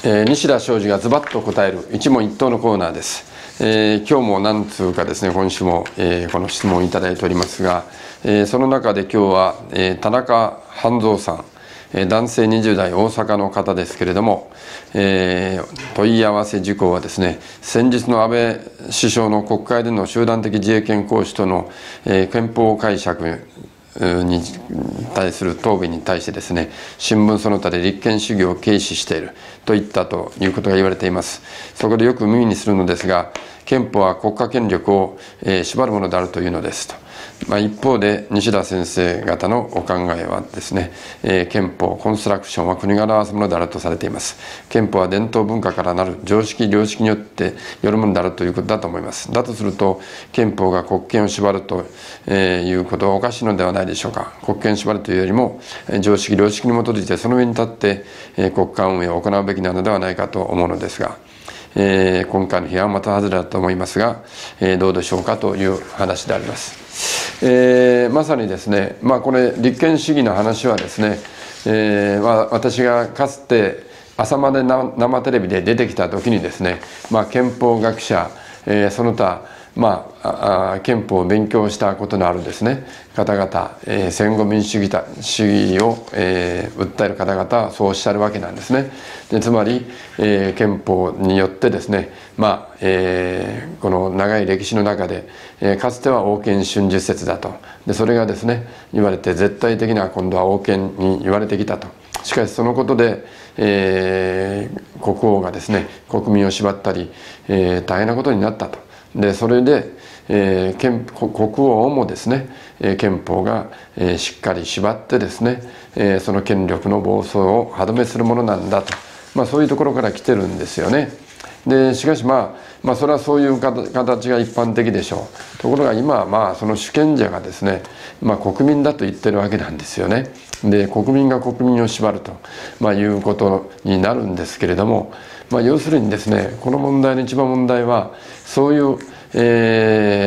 西田昌司がズバッと答える一問一答のコーナーです。今日も何通かですね、今週も、この質問をいただいておりますが、その中で今日は、田中半蔵さん、男性20代大阪の方ですけれども、問い合わせ事項はですね、先日の安倍首相の国会での集団的自衛権行使との、憲法解釈に対する答弁に対してですね、新聞その他で立憲主義を軽視しているといったということが言われています。そこでよく耳にするのですが、憲法は国家権力を縛るものであるというのですと。一方で西田先生方のお考えはですね、憲法コンストラクションは国が表すものであるとされています。憲法は伝統文化からなる常識良識によってよるものであるということだと思います。だとすると憲法が国権を縛るということはおかしいのではないでしょうか。国権を縛るというよりも常識良識に基づいてその上に立って国家運営を行うべきなのではないかと思うのですが、今回の批判はまた外れだと思いますが、どうでしょうかという話であります。まさにですね、これ立憲主義の話はですね、私がかつて朝まで生テレビで出てきた時にですね、憲法学者、その他憲法を勉強したことのあるですね方々、戦後民主主義を、訴える方々はそうおっしゃるわけなんですね。でつまり、憲法によってですね、この長い歴史の中で、かつては王権春秋説だと。でそれがですね言われて絶対的な今度は王権に言われてきたと。しかしそのことで、国王がですね国民を縛ったり、大変なことになったと。でそれで、国王もですね憲法が、しっかり縛ってですね、その権力の暴走を歯止めするものなんだと、そういうところから来てるんですよね。でしかしそれはそういう形が一般的でしょう。ところが今はその主権者がですね、国民だと言ってるわけなんですよね。で国民が国民を縛ると、いうことになるんですけれども、要するにですねこの問題の一番問題はそういう、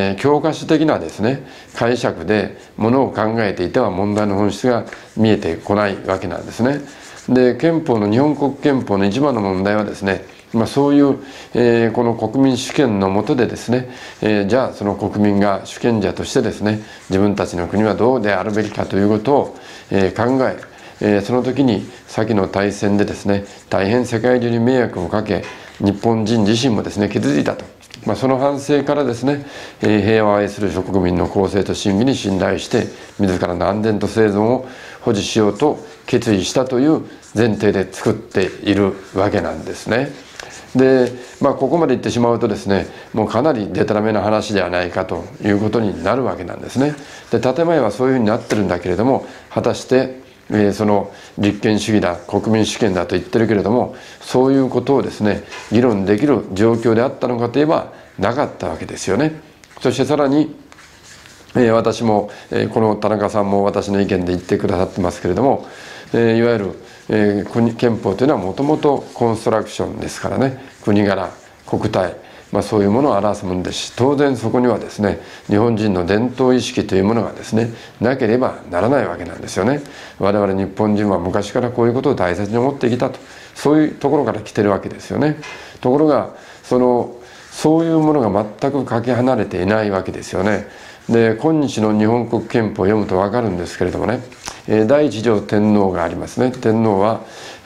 教科書的なですね解釈でものを考えていては問題の本質が見えてこないわけなんですね。で憲法の日本国憲法の一番の問題はですね、そういう、この国民主権の下でですね、じゃあその国民が主権者としてですね自分たちの国はどうであるべきかということを、考え、その時に先の大戦でですね大変世界中に迷惑をかけ日本人自身もですね傷ついたと。その反省からですね、平和を愛する諸国民の公正と信義に信頼して自らの安全と生存を保持しようと決意したという前提で作っているわけなんですね。でここまで言ってしまうとですねもうかなりデタラメな話ではないかということになるわけなんですね。で建前はそういうふうになってるんだけれども、果たしてその立憲主義だ国民主権だと言ってるけれども、そういうことをですね議論できる状況であったのかといえばなかったわけですよね。そしてさらに、私も、この田中さんも私の意見で言ってくださってますけれども、いわゆる、憲法というのはもともとコンストラクションですからね、国柄国体、そういうものを表すものですし、当然そこにはですね日本人の伝統意識というものがですねなければならないわけなんですよね。我々日本人は昔からこういうことを大切に思ってきたと、そういうところから来てるわけですよね。ところがそういうものが全くかけ離れていないわけですよね。で今日の日本国憲法を読むと分かるんですけれどもね、第一条天皇がありますね。天皇は、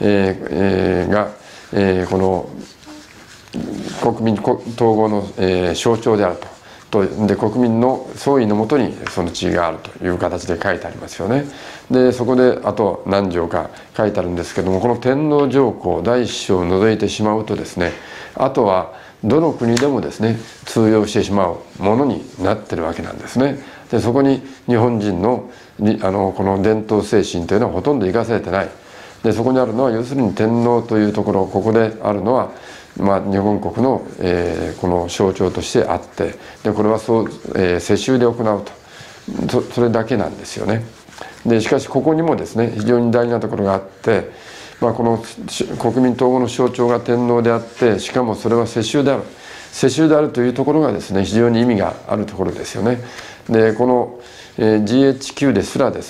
この国民統合の、象徴であると。で国民の総意のもとにその地位があるという形で書いてありますよね。でそこであと何条か書いてあるんですけども、この天皇上皇第一章を除いてしまうとですね、あとはどの国でもですね通用してしまうものになってるわけなんですね。でそこに日本人のこの伝統精神というのはほとんど生かされてない。でそこにあるのは要するに天皇というところ、ここであるのは日本国の、この象徴としてあって、でこれは世襲で行うと、それだけなんですよね。でしかしここにもですね非常に大事なところがあって、この国民統合の象徴が天皇であって、しかもそれは世襲である、世襲であるというところがですね非常に意味があるところですよね。でこの、GHQ ですらですね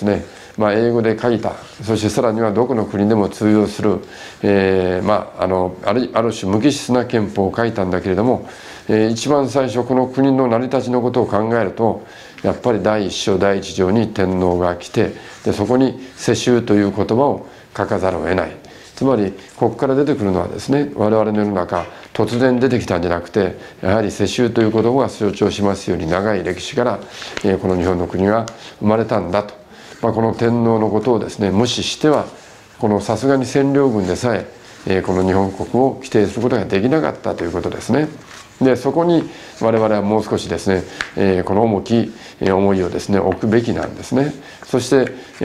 英語で書いた、そしてさらにはどこの国でも通用する、ある種無機質な憲法を書いたんだけれども、一番最初この国の成り立ちのことを考えると、やっぱり第一章第一条に天皇が来て、でそこに世襲という言葉を書かざるを得ない。つまりここから出てくるのはですね、我々の世の中突然出てきたんじゃなくて、やはり世襲という言葉が象徴しますように長い歴史から、この日本の国が生まれたんだと、この天皇のことをですね無視しては、このさすがに占領軍でさえこの日本国を規定することができなかったということですね。でそこに我々はもう少しですね、この重き思いをですね置くべきなんですね。そして、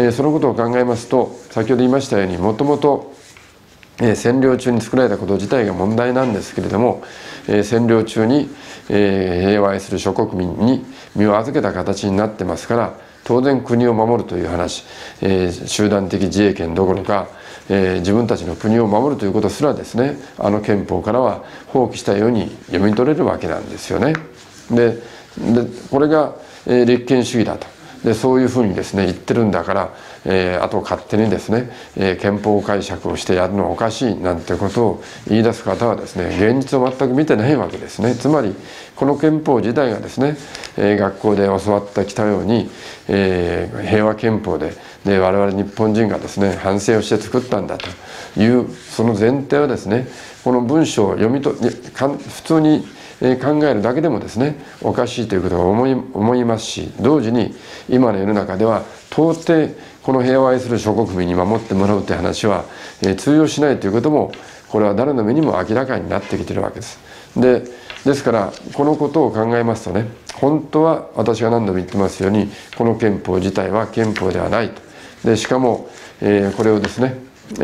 そのことを考えますと、先ほど言いましたように、もともと占領中に作られたこと自体が問題なんですけれども、占領中に平和愛する諸国民に身を預けた形になってますから、当然国を守るという話、集団的自衛権どころか、自分たちの国を守るということすらですね、あの憲法からは放棄したように読み取れるわけなんですよね。でこれが立憲主義だと。でそういうふうにですね言ってるんだから、あと勝手にですね、憲法解釈をしてやるのはおかしいなんてことを言い出す方はですね、現実を全く見てないわけですね。つまりこの憲法自体がですね、学校で教わってきたように、平和憲法で我々日本人がですね反省をして作ったんだというその前提はですね、この文章を読み取普通に考えるだけでもですねおかしいということが思いますし、同時に今の世の中では到底この平和を愛する諸国民に守ってもらうという話は通用しないということも、これは誰の目にも明らかになってきているわけです。ですからこのことを考えますとね、本当は私が何度も言ってますように、この憲法自体は憲法ではないと。でしかも、これをですね、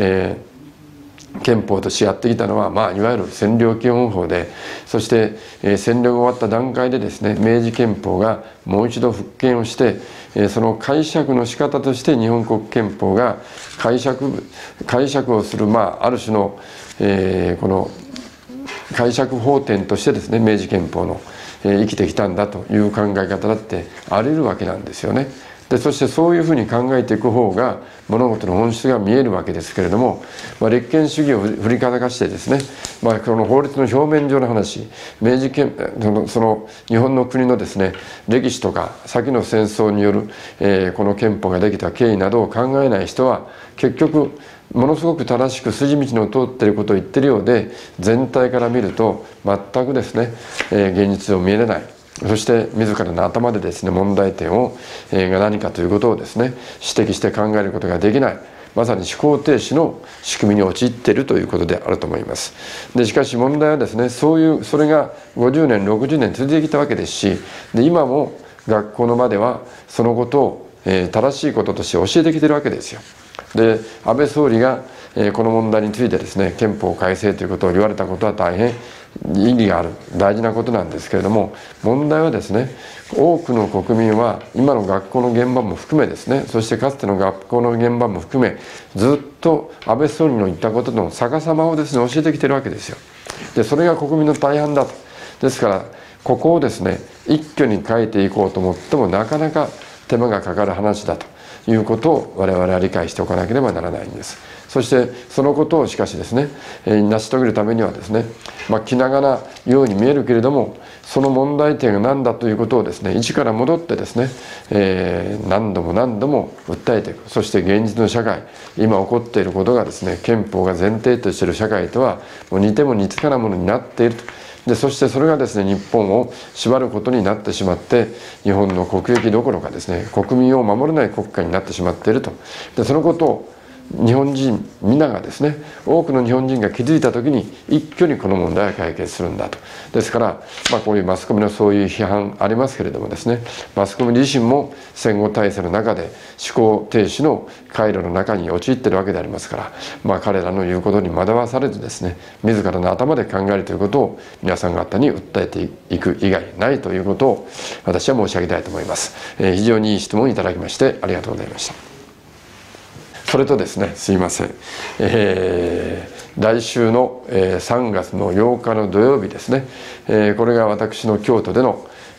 憲法としてやってきたのは、いわゆる占領基本法で、そして、占領が終わった段階でですね、明治憲法がもう一度復権をして、その解釈の仕方として日本国憲法が解釈をする、ある種の、この解釈法典としてですね、明治憲法の、生きてきたんだという考え方だってあり得るわけなんですよね。でそしてそういうふうに考えていく方が物事の本質が見えるわけですけれども、立憲主義を振りかざかしてですね、この法律の表面上の話、明治憲その日本の国のですね歴史とか先の戦争による、この憲法ができた経緯などを考えない人は、結局ものすごく正しく筋道の通っていることを言ってるようで、全体から見ると全くですね、現実を見れない。そして自らの頭でですね問題点を、が何かということをですね指摘して考えることができない、まさに思考停止の仕組みに陥っているということであると思います。でしかし問題はですね、それが50年60年続いてきたわけですし、で今も学校の場ではそのことを、正しいこととして教えてきているわけですよ。で安倍総理が、この問題についてですね憲法改正ということを言われたことは大変意義がある大事なことなんですけれども、問題はですね、多くの国民は今の学校の現場も含めですね、そしてかつての学校の現場も含め、ずっと安倍総理の言ったことの逆さまをですね教えてきてるわけですよ。でそれが国民の大半だと。ですからここをですね一挙に変えていこうと思ってもなかなか手間がかかる話だということを我々は理解しておかなければならないんです。そしてそのことをしかしですね、成し遂げるためにはですね、気長なように見えるけれども、その問題点が何だということをですね一から戻ってですね、何度も何度も訴えていく。そして現実の社会、今起こっていることがですね憲法が前提としている社会とはもう似ても似つかないものになっていると。でそしてそれがですね日本を縛ることになってしまって、日本の国益どころかですね国民を守れない国家になってしまっていると。でそのことを日本人皆がですね、多くの日本人が気づいた時に一挙にこの問題は解決するんだと。ですから、こういうマスコミのそういう批判ありますけれどもですね、マスコミ自身も戦後体制の中で思考停止の回路の中に陥っているわけでありますから、彼らの言うことに惑わされずですね、自らの頭で考えるということを皆さん方に訴えていく以外ないということを私は申し上げたいと思います。非常にいい質問いただきましてありがとうございました。それとですね、すいません、来週の3月の8日の土曜日ですね、これが私の京都での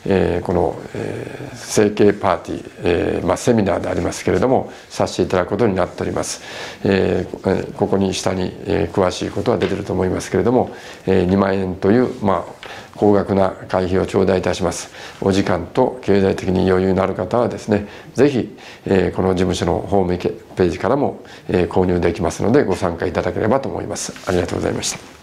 この、整形パーティー、セミナーでありますけれどもさせていただくことになっております。ここに下に、詳しいことは出てると思いますけれども、2万円という、高額な会費を頂戴いたします。お時間と経済的に余裕のある方はですね、ぜひ、この事務所のホームページからも、購入できますのでご参加いただければと思います。ありがとうございました。